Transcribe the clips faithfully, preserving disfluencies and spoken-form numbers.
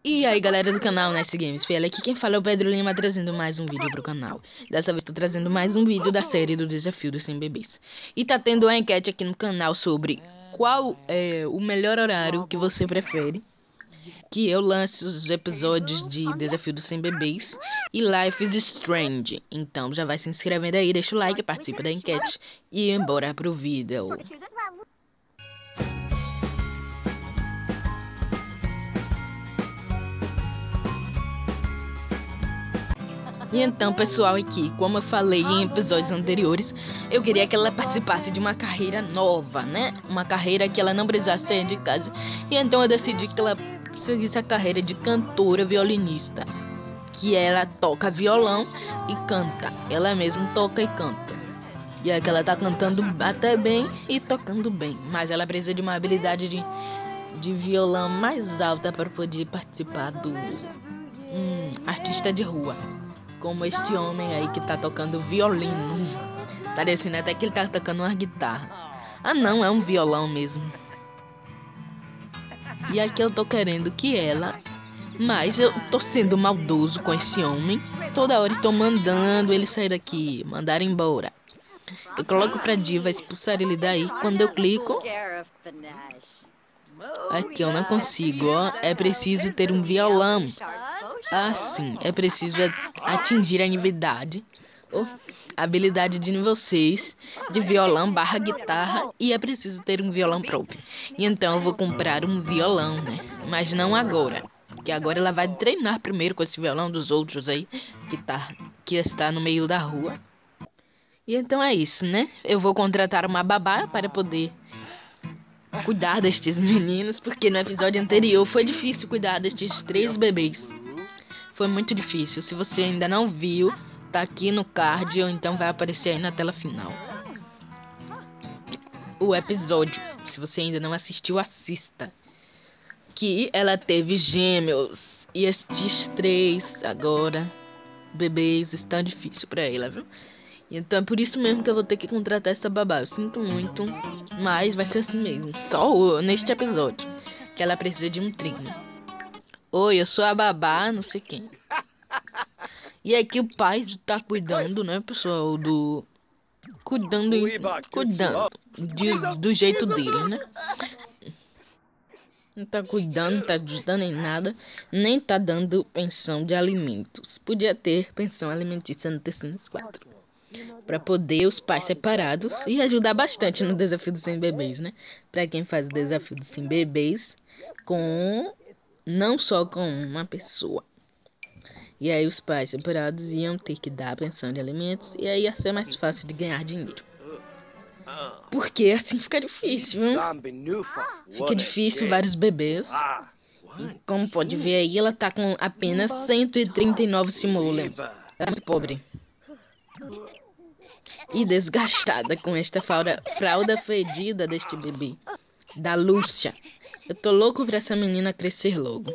E aí galera do canal Nice Games P L, aqui quem fala é o Pedro Lima, trazendo mais um vídeo pro canal. Dessa vez tô trazendo mais um vídeo da série do Desafio dos cem Bebês. E tá tendo uma enquete aqui no canal sobre qual é o melhor horário que você prefere que eu lance os episódios de Desafio dos cem Bebês e Life is Strange. Então já vai se inscrevendo aí, deixa o like, participa da enquete e embora pro vídeo. E então, pessoal, aqui, como eu falei em episódios anteriores, eu queria que ela participasse de uma carreira nova, né? Uma carreira que ela não precisasse sair de casa. E então eu decidi que ela seguisse a carreira de cantora violinista. Que ela toca violão e canta. Ela mesma toca e canta. E é que ela tá cantando até bem e tocando bem. Mas ela precisa de uma habilidade de, de violão mais alta para poder participar do hum, artista de rua. Como este homem aí que tá tocando violino. Parecendo até que ele tá tocando uma guitarra. Ah não, é um violão mesmo. E aqui eu tô querendo que ela... Mas eu tô sendo maldoso com esse homem. Toda hora estou mandando ele sair daqui. Mandar embora. Eu coloco pra diva expulsar ele daí. Quando eu clico... Aqui eu não consigo, ó. É preciso ter um violão. Ah, sim. É preciso atingir a habilidade. Oh, habilidade de nível seis. De violão barra guitarra. E é preciso ter um violão próprio. E então eu vou comprar um violão, né? Mas não agora. Porque agora ela vai treinar primeiro com esse violão dos outros aí. Que, tá, que está no meio da rua. E então é isso, né? Eu vou contratar uma babá para poder... cuidar destes meninos, porque no episódio anterior foi difícil cuidar destes três bebês. Foi muito difícil. Se você ainda não viu, tá aqui no card ou então vai aparecer aí na tela final. O episódio, se você ainda não assistiu, assista. Que ela teve gêmeos e estes três agora bebês estão difícil pra ela, viu? Então é por isso mesmo que eu vou ter que contratar essa babá. Eu sinto muito, mas vai ser assim mesmo. Só neste episódio, que ela precisa de um treino. Oi, eu sou a babá, não sei quem. E aqui o pai tá cuidando, né, pessoal, do... Cuidando, cuidando de, do jeito dele, né? Não tá cuidando, não tá ajudando em nada. Nem tá dando pensão de alimentos. Podia ter pensão alimentícia no Tercenos quatro. Para poder os pais separados e ajudar bastante no desafio dos cem bebês, né? Para quem faz o desafio dos cem bebês com não só com uma pessoa. E aí os pais separados iam ter que dar pensão de alimentos e aí ia ser mais fácil de ganhar dinheiro. Porque assim fica difícil, hein? Fica difícil vários bebês. E como pode ver aí, ela tá com apenas cento e trinta e nove simoleons. Ela é muito pobre. E desgastada com esta fralda, fralda fedida deste bebê. Da Lúcia. Eu tô louco pra essa menina crescer logo.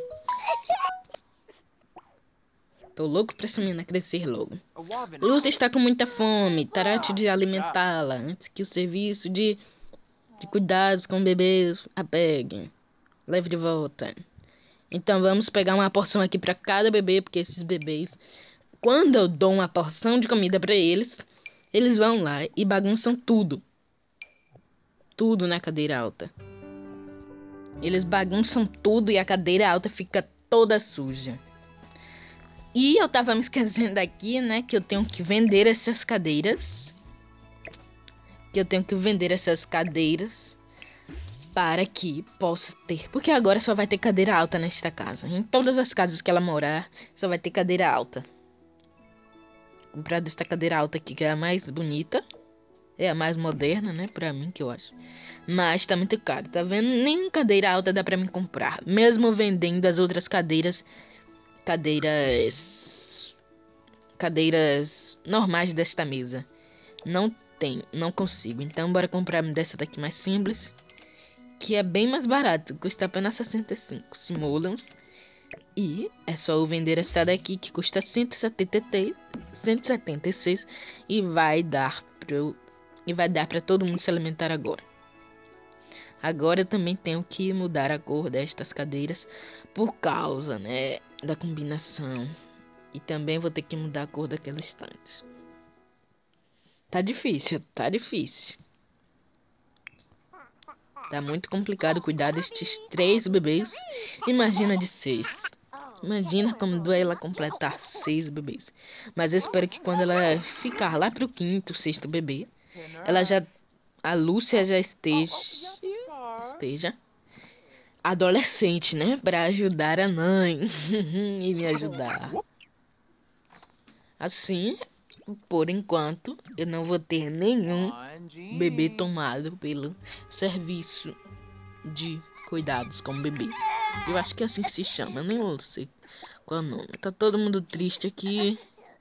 Tô louco pra essa menina crescer logo. Lúcia está com muita fome. Trate de alimentá-la antes que o serviço de, de cuidados com bebês a peguem. Leve de volta. Então vamos pegar uma porção aqui pra cada bebê, porque esses bebês... Quando eu dou uma porção de comida pra eles, eles vão lá e bagunçam tudo. Tudo na cadeira alta. Eles bagunçam tudo e a cadeira alta fica toda suja. E eu tava me esquecendo aqui, né, que eu tenho que vender essas cadeiras. Que eu tenho que vender essas cadeiras para que possa ter. Porque agora só vai ter cadeira alta nesta casa. Em todas as casas que ela morar, só vai ter cadeira alta. Comprado esta cadeira alta aqui, que é a mais bonita. É a mais moderna, né? Pra mim, que eu acho. Mas tá muito caro, tá vendo? Nem cadeira alta dá pra mim comprar. Mesmo vendendo as outras cadeiras. Cadeiras... Cadeiras normais desta mesa. Não tem, não consigo. Então bora comprar dessa daqui mais simples. Que é bem mais barato. Custa apenas sessenta e cinco simoleons. E é só eu vender essa daqui que custa cento e setenta e seis e vai dar pro e vai dar para todo mundo se alimentar agora. Agora eu também tenho que mudar a cor destas cadeiras Por causa, né, da combinação. E também vou ter que mudar a cor daquela estante. Tá difícil, tá difícil. Tá muito complicado cuidar destes três bebês. Imagina de seis. Imagina como dói ela completar seis bebês. Mas eu espero que quando ela ficar lá pro quinto, sexto bebê, ela já... A Lúcia já esteja... Esteja... adolescente, né? Pra ajudar a mãe. E me ajudar. Assim, por enquanto, eu não vou ter nenhum bebê tomado pelo serviço de cuidados com bebê. Eu acho que é assim que se chama, eu nem sei qual é o nome. Tá todo mundo triste aqui.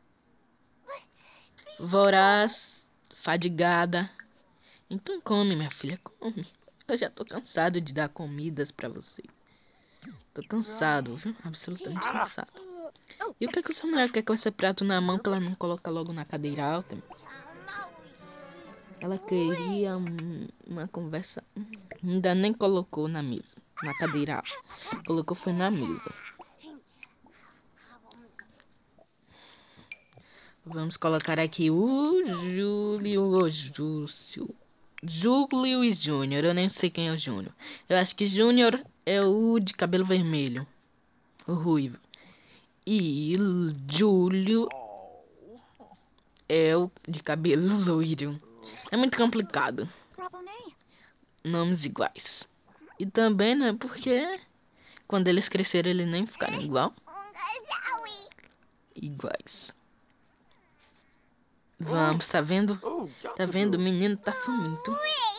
Voraz, fadigada. Então come, minha filha, come. Eu já tô cansado de dar comidas pra você. Tô cansado, viu? Absolutamente cansado. E o que é que essa mulher quer com esse prato na mão que ela não coloca logo na cadeira alta? Ela queria um, uma conversa. Ainda nem colocou na mesa, na cadeira alta. Colocou foi na mesa. Vamos colocar aqui o Júlio ou Júcio. Júlio e Júnior. Eu nem sei quem é o Júnior. Eu acho que Júnior é o de cabelo vermelho. O ruivo. E Júlio é o de cabelo loiro. É muito complicado. Nomes iguais. E também, né, porque quando eles crescerem, eles nem ficaram igual. Iguais. Vamos, tá vendo? Tá vendo? O menino tá faminto.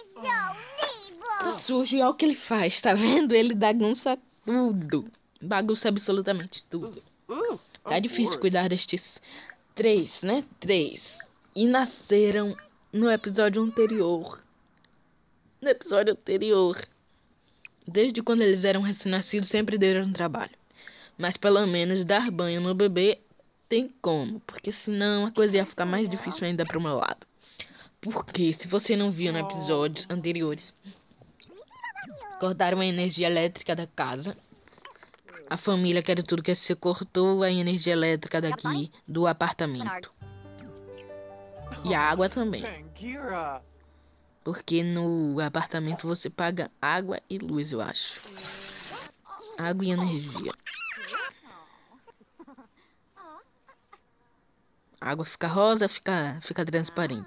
Tá sujo e olha o que ele faz, tá vendo? Ele bagunça tudo. Bagunça absolutamente tudo. Tá difícil cuidar destes três, né? Três. E nasceram no episódio anterior. No episódio anterior. Desde quando eles eram recém-nascidos, sempre deram trabalho. Mas pelo menos dar banho no bebê tem como. Porque senão a coisa ia ficar mais difícil ainda pro meu lado. Porque se você não viu no episódios anteriores, cortaram a energia elétrica da casa. A família quer tudo que se cortou a energia elétrica daqui do apartamento. E a água também. Porque no apartamento você paga água e luz, eu acho. Água e energia. A água fica rosa, fica, fica transparente.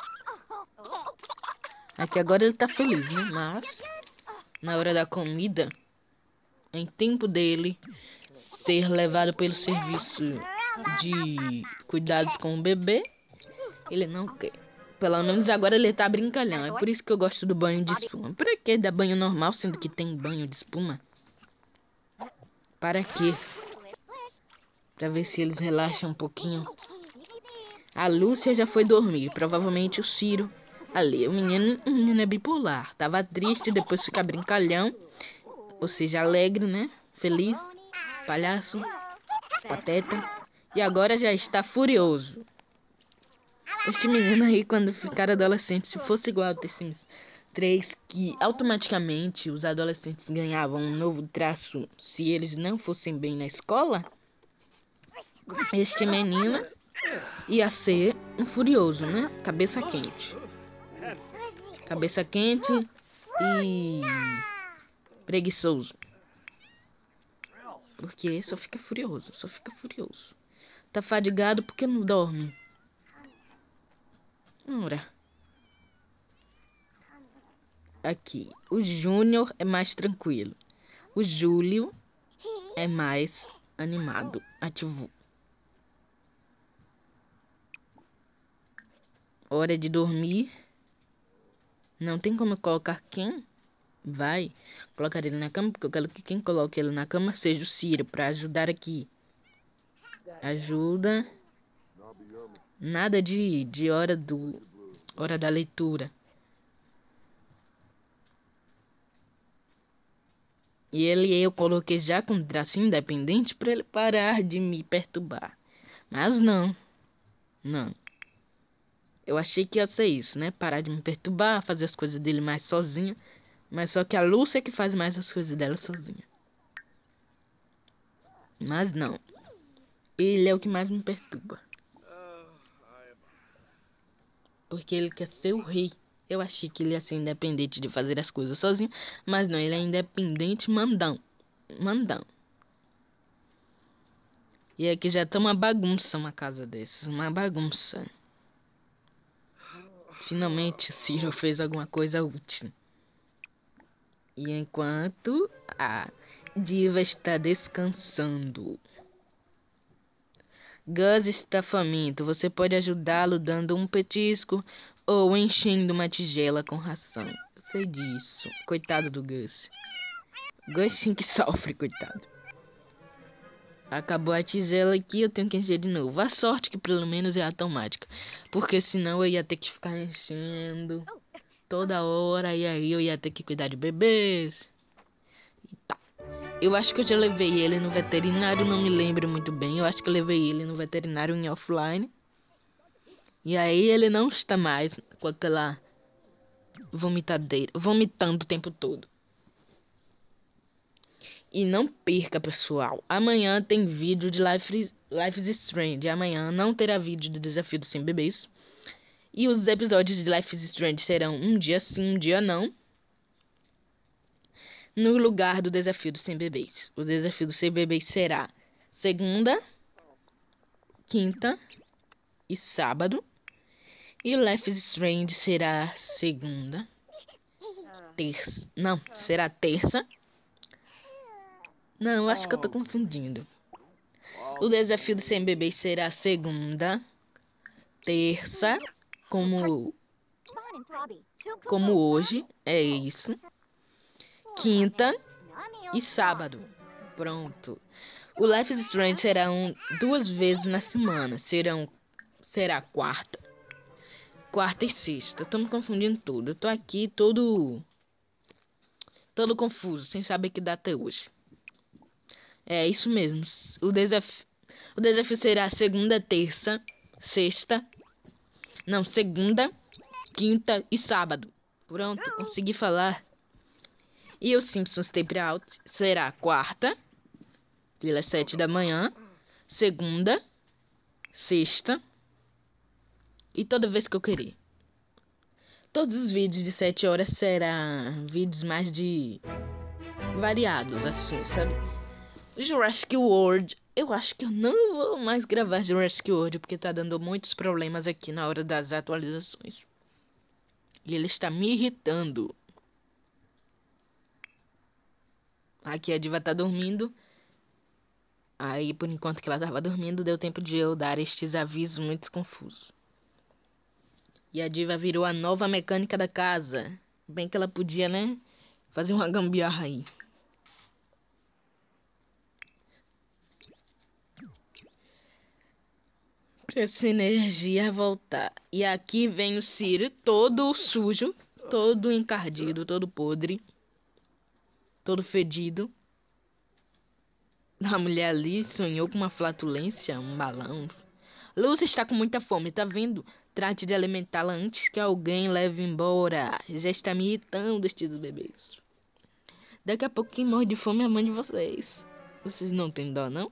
Aqui agora ele tá feliz, né? Mas na hora da comida, em tempo dele ser levado pelo serviço de cuidados com o bebê, ele não quer. Pelo menos agora ele tá brincalhão. É por isso que eu gosto do banho de espuma. Pra que dar banho normal, sendo que tem banho de espuma? Para quê? Pra ver se eles relaxam um pouquinho. A Lúcia já foi dormir. Provavelmente o Ciro ali. O menino, o menino é bipolar. Tava triste, depois fica brincalhão. Ou seja, alegre, né? Feliz. Palhaço. Pateta. E agora já está furioso. Este menino aí, quando ficar adolescente, se fosse igual ao The Sims três, que automaticamente os adolescentes ganhavam um novo traço se eles não fossem bem na escola, este menino ia ser um furioso, né? Cabeça quente. Cabeça quente e preguiçoso. Porque só fica furioso, só fica furioso. Tá fadigado porque não dorme. Ora. Aqui. O Júnior é mais tranquilo. O Júlio é mais animado, ativo. Hora de dormir. Não tem como eu colocar quem vai colocar ele na cama, porque eu quero que quem coloque ele na cama seja o Ciro, pra ajudar aqui. Ajuda. Nada de, de hora do hora da leitura. E ele eu coloquei já com traço independente para ele parar de me perturbar. Mas não. Não. Eu achei que ia ser isso, né? Parar de me perturbar, fazer as coisas dele mais sozinho. Mas só que a Lúcia é que faz mais as coisas dela sozinha. Mas não. Ele é o que mais me perturba. Porque ele quer ser o rei. Eu achei que ele ia ser independente de fazer as coisas sozinho. Mas não, ele é independente mandão. Mandão. E aqui já tá uma bagunça uma casa dessas. Uma bagunça. Finalmente o Ciro fez alguma coisa útil. E enquanto a diva está descansando. Gus está faminto. Você pode ajudá-lo dando um petisco ou enchendo uma tigela com ração. Eu sei disso. Coitado do Gus. Gus sim que sofre, coitado. Acabou a tigela aqui, eu tenho que encher de novo. A sorte que pelo menos é automática. Porque senão eu ia ter que ficar enchendo toda hora. E aí eu ia ter que cuidar de bebês. E tá. Eu acho que eu já levei ele no veterinário, não me lembro muito bem. Eu acho que eu levei ele no veterinário em offline. E aí ele não está mais com aquela vomitadeira, vomitando o tempo todo. E não perca, pessoal. Amanhã tem vídeo de Life, Life is Strange. Amanhã não terá vídeo do Desafio dos cem Bebês. E os episódios de Life is Strange serão um dia sim, um dia não. No lugar do Desafio dos cem Bebês. O Desafio dos cem Bebês será segunda, quinta e sábado. E o Life is Strange será segunda, terça. Não, será terça. Não, eu acho que eu tô confundindo. O Desafio dos cem Bebês será segunda, terça, como, como hoje. É isso. Quinta e sábado. Pronto. O Life is Strange será um, duas vezes na semana. Serão, será quarta, quarta e sexta. Eu tô me confundindo tudo. Eu tô aqui todo, todo confuso, sem saber que data é hoje. É isso mesmo. O desafio, o desafio será segunda, terça, sexta. Não, segunda, quinta e sábado. Pronto, consegui falar. E o Simpsons Tape Out será quarta, pelas sete da manhã, segunda, sexta e toda vez que eu querer. Todos os vídeos de sete horas serão vídeos mais de variados, assim, sabe? Jurassic World, eu acho que eu não vou mais gravar Jurassic World porque tá dando muitos problemas aqui na hora das atualizações. E ele está me irritando. Aqui a diva tá dormindo. Aí, por enquanto que ela tava dormindo, deu tempo de eu dar estes avisos muito confusos. E a diva virou a nova mecânica da casa. Bem que ela podia, né? Fazer uma gambiarra aí. Pra essa energia voltar. E aqui vem o Ciro todo sujo, todo encardido, todo podre. Todo fedido. A mulher ali sonhou com uma flatulência, um balão. Luz está com muita fome, tá vendo? Trate de alimentá-la antes que alguém leve embora. Já está me irritando estes bebês. Daqui a pouco quem morre de fome é a mãe de vocês. Vocês não têm dó, não?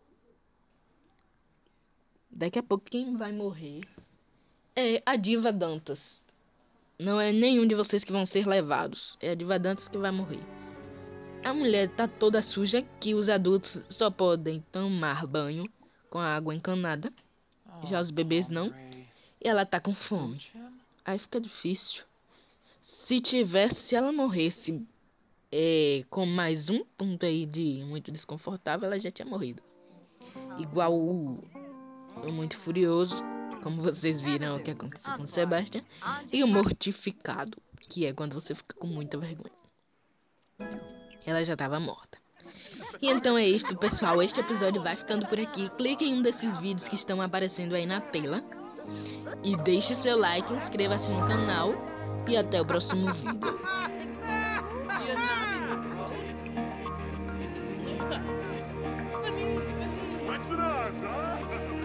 Daqui a pouco quem vai morrer é a diva Dantas. Não é nenhum de vocês que vão ser levados. É a diva Dantas que vai morrer. A mulher tá toda suja que os adultos só podem tomar banho com a água encanada. Já os bebês não. E ela tá com fome. Aí fica difícil. Se tivesse, se ela morresse é, com mais um ponto aí de muito desconfortável, ela já tinha morrido. Igual o, o Muito Furioso, como vocês viram o que aconteceu com o Sebastian. E o Mortificado, que é quando você fica com muita vergonha. Ela já estava morta. E então é isto, pessoal. Este episódio vai ficando por aqui. Clique em um desses vídeos que estão aparecendo aí na tela. E deixe seu like, inscreva-se no canal. E até o próximo vídeo. What's it us, huh?